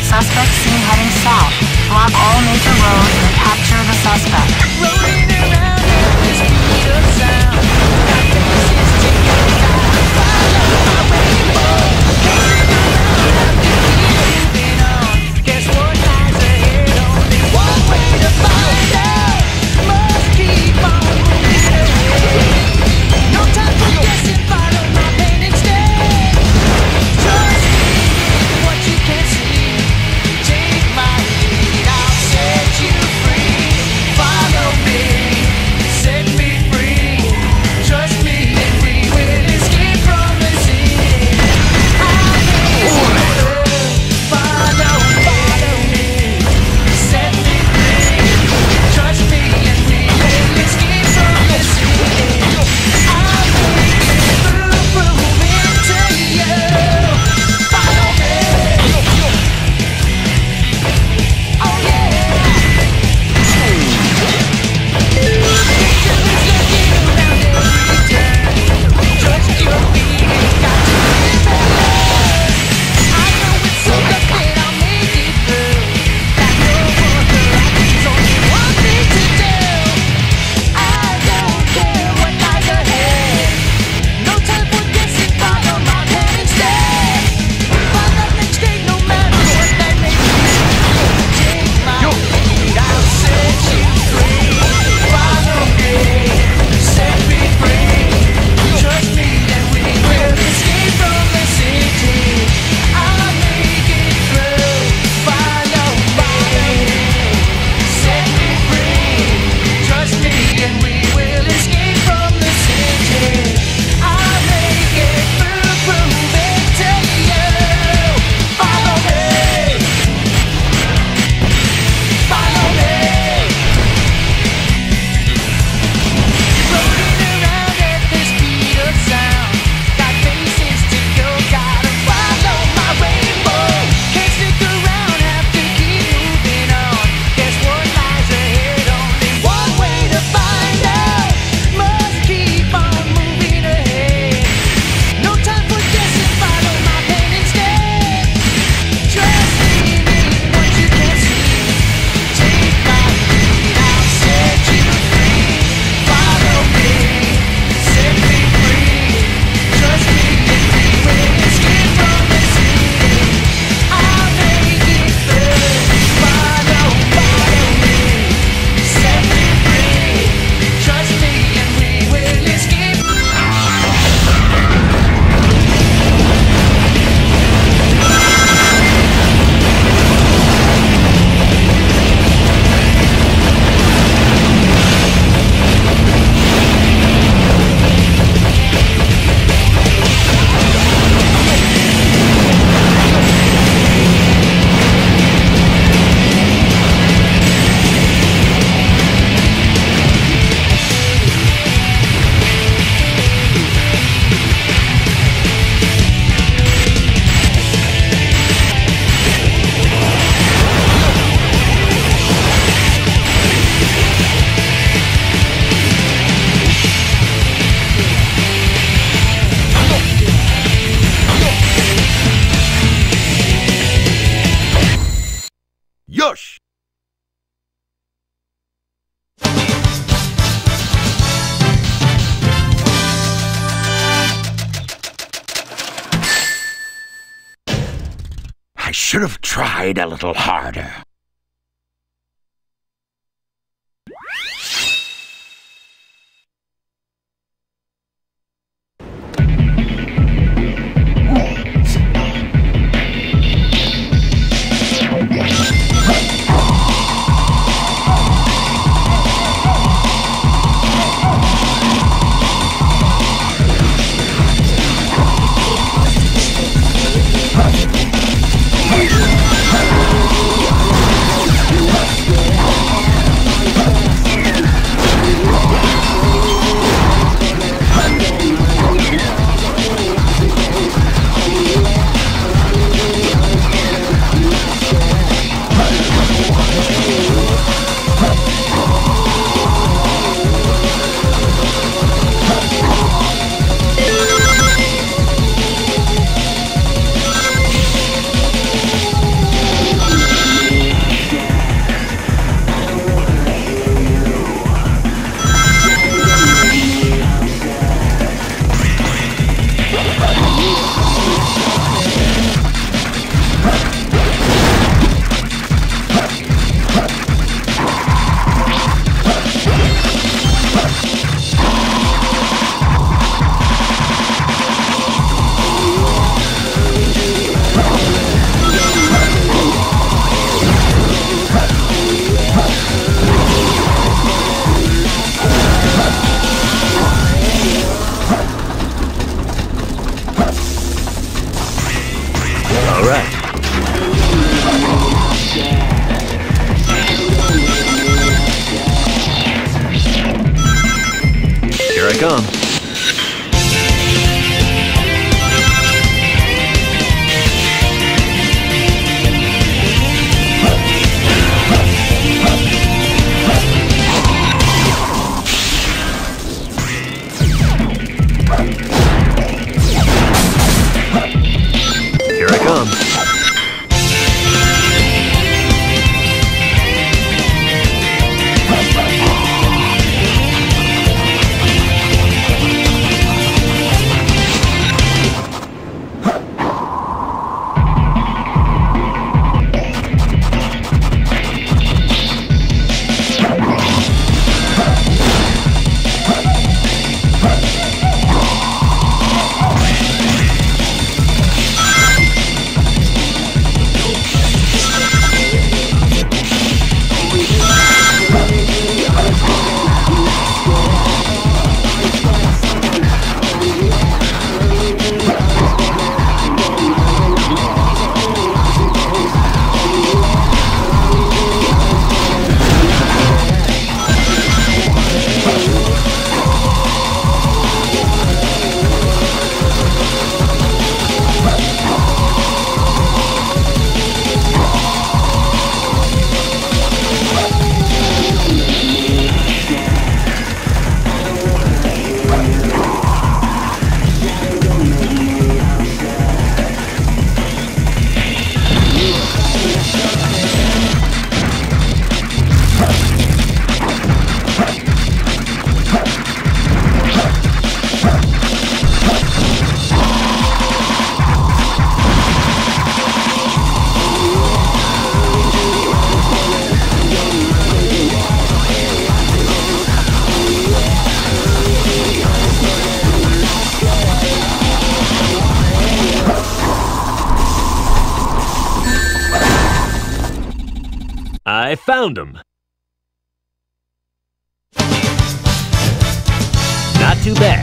suspect seen heading south. Block all major roads and capture the suspect. Rolling around at the speed of sound. Got faces to go down. Follow my rainbow. Chasing around, have to keep moving on. Guess what lies ahead? Only one way to find out. Must keep on moving ahead. No time for guessing. Follow my pain instead. Trust me in what you can't see. Take my lead, I'll set you free. Follow me, set me free. Trust me and we will escape from the city. I'll make you follow me, set me free. Trust me and we will escape from the city. I'll make it prove it to you. Follow me. Oh yeah. Danger is lurking around every turn. Trust your feet, got to live and learn. I know it's so tough that I'll make it through. Got no other options, only one thing to do. I don't care what lies ahead. No time for guessing, follow my plan instead. Find that next day, no matter what that may be. Take my lead, I'll set you free. Follow me, set me free. Trust me and we will escape from the city. I'll make it through. Follow me, set me free. Trust me and we will escape from the city. I'll make it through, prove it to you. Follow me. Follow me. Rolling around at the speed of sound. Got faces to go, gotta follow my rainbow. Can't stick around, have to keep moving on. Guess what lies ahead? Only one way to find out. Must keep on moving ahead. No time for guessing, follow my plan instead. Trust me in what you can't see. Take my lead, I'll set you free. Follow me, set me free. Trust me and we will escape from the city. I'll make it through. Follow me, set me free. Trust me and we will escape. Yosh! I should have tried a little harder. come. Here I come. I found him. Not too bad.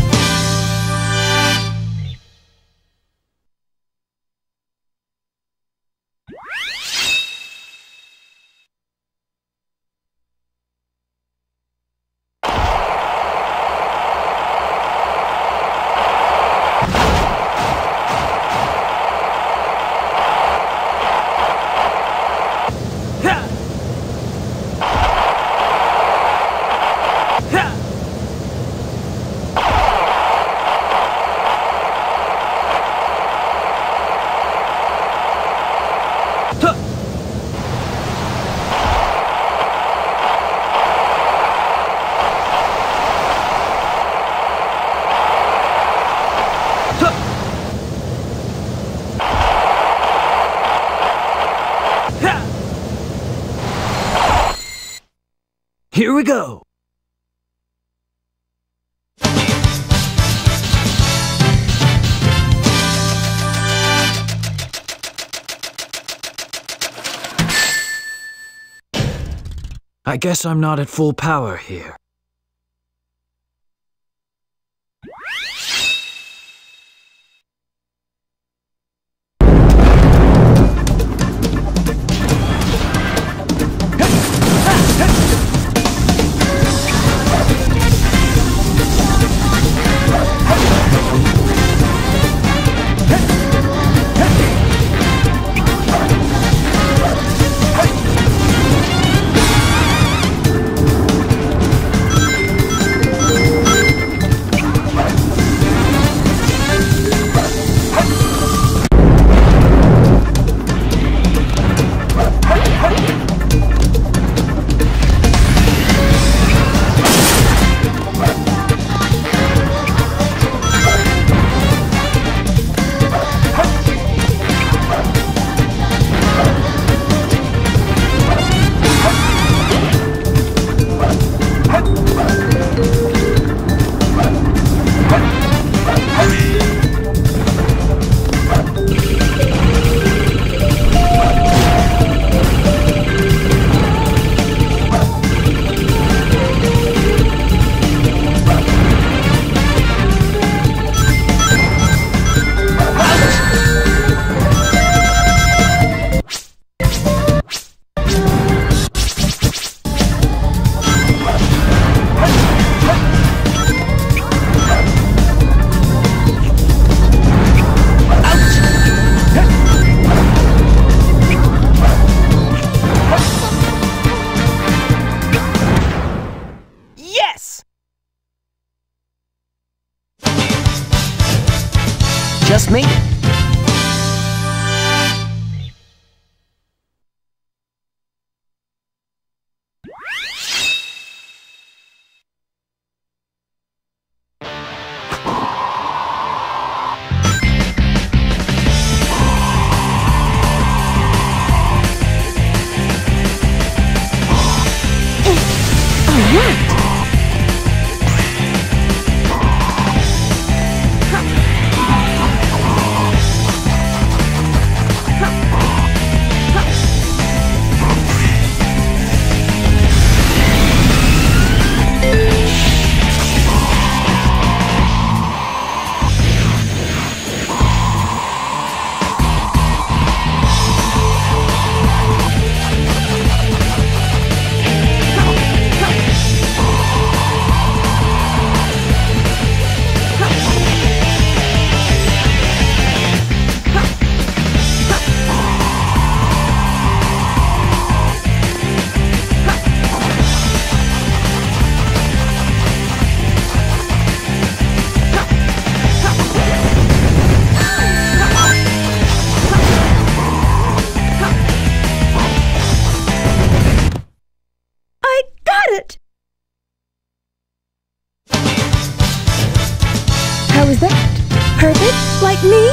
Here we go. I guess I'm not at full power here. just me. How was that? Perfect? Like me?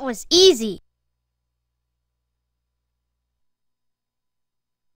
was easy.